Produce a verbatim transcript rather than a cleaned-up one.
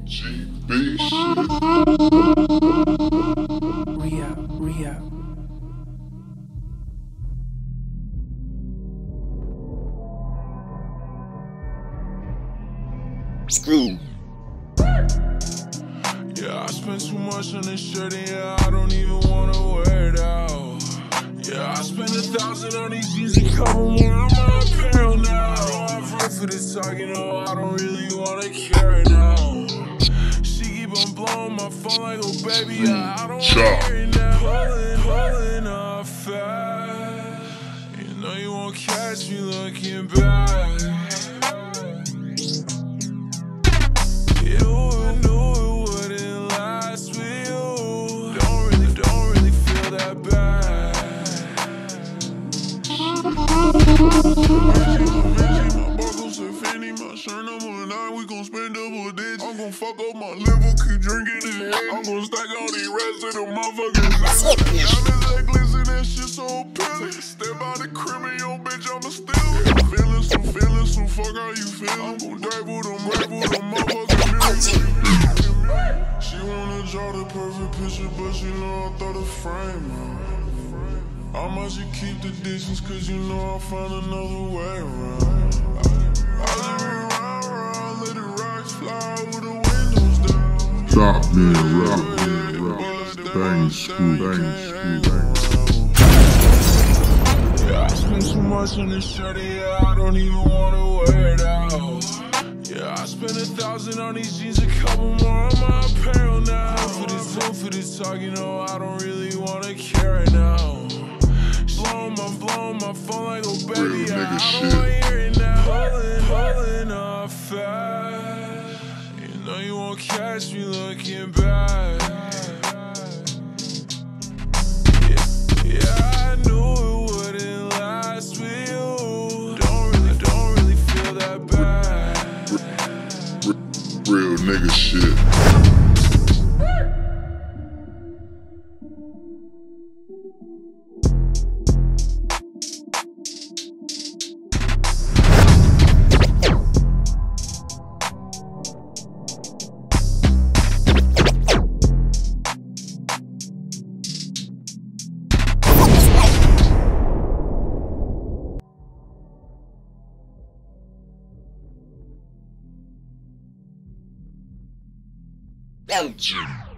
G B shit. Ria, Ria. Screw. Yeah, I spent too much on this shirt and yeah, I don't even wanna wear it out. Yeah, I spent a thousand on these jeans, a couple more on my apparel now. I don't have room for this talk, you know, I don't really wanna care now. She keep on blowing my phone like, oh baby, yeah, I don't wanna hear it now. Pulling, pulling up fast. You know you won't catch me looking back. We gon' spend double digits. I'm gon' fuck up my liver, keep drinking it. I'm gon' stack all these rest of the motherfucking diamonds that glisten, that shit so appealing. Step out the crib and yo bitch, I'ma steal it. Feeling some, feeling some, fuck how you feel. I'm gon' dive with them, rap with them motherfucking millions. She wanna draw the perfect picture, but you know I thought a frame out. I might just keep the distance, cause you know I'll find another way around. Stop me, rock me, rock. Bang, screw, bang, screw, bang. Yeah, I spent too much on this shirt, yeah, I don't even wanna wear it out. Yeah, I spent a thousand on these jeans, a couple more on my apparel now. For this, for this talk, you know, I don't really wanna care now. Blowing my, blowing my phone like, oh baby, yeah, I don't wanna hear it now. Pulling, pulling up fast. You know you won't catch me looking back. Yeah, yeah, I knew it wouldn't last with you. Don't really, don't really feel that bad. Real nigga shit. M G